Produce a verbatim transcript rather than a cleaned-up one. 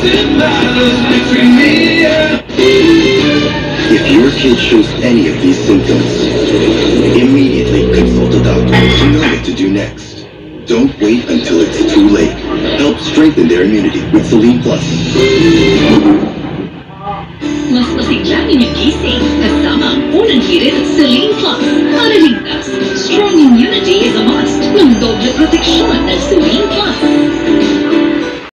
If your kid shows any of these symptoms, immediately consult a doctor to know what to do next. Don't wait until it's too late. Help strengthen their immunity with Ceelin Plus. Mas masigla inyong gising kasama ang unang hirit at Ceelin.